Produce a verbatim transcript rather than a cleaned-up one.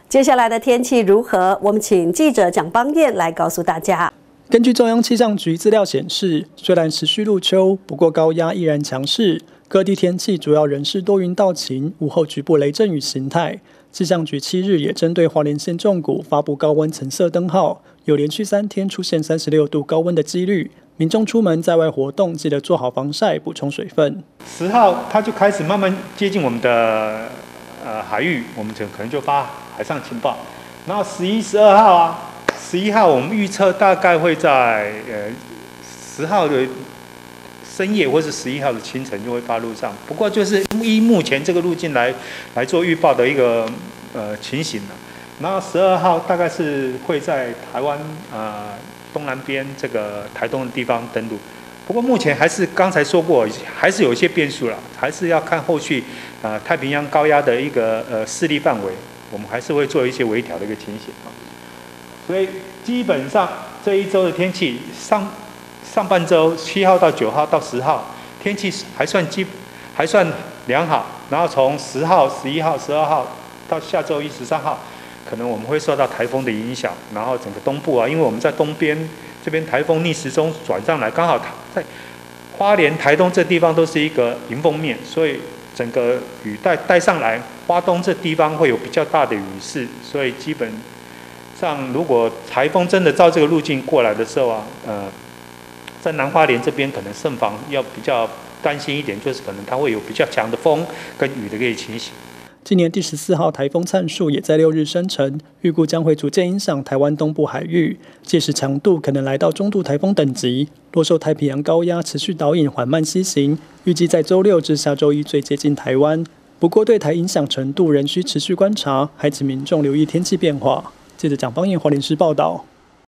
接下来的天气如何？我们请记者蒋邦彦来告诉大家。 根据中央气象局资料显示，虽然持续入秋，不过高压依然强势，各地天气主要仍是多云到晴，午后局部雷阵雨形态。气象局七日也针对花莲县重谷发布高温橙色灯号，有连续三天出现三十六度高温的几率。民众出门在外活动，记得做好防晒，补充水分。 十号它就开始慢慢接近我们的呃海域，我们就可能就发海上情报。然后十一、十二号啊。十一号我们预测大概会在呃十号的深夜或是十一号的清晨就会发路上，不过就是依目前这个路径来来做预报的一个呃情形了。然后十二号大概是会在台湾呃东南边这个台东的地方登陆，不过目前还是刚才说过，还是有一些变数了，还是要看后续呃太平洋高压的一个呃势力范围，我们还是会做一些微调的一个情形啊。所以基本上这一周的天气，上上半周七号到九号到十号，天气还算基还算良好。然后从十号、十一号、十二号到下周一、十三号，可能我们会受到台风的影响。然后整个东部啊，因为我们在东边这边台风逆时钟转上来，刚好在花莲、台东这地方都是一个迎风面，所以整个雨带带上来，花东这地方会有比较大的雨势，所以基本上，如果台风真的照这个路径过来的时候啊，呃，在南花莲这边可能慎防要比较担心一点，就是可能它会有比较强的风跟雨的一个情形。 今年第十四号台风灿树也在六日生成，预估将会逐渐影响台湾东部海域，届时强度可能来到中度台风等级。若受太平洋高压持续导引缓慢西行，预计在周六至下周一最接近台湾。不过对台影响程度仍需持续观察，还请民众留意天气变化。记者蒋邦彦花莲市报道。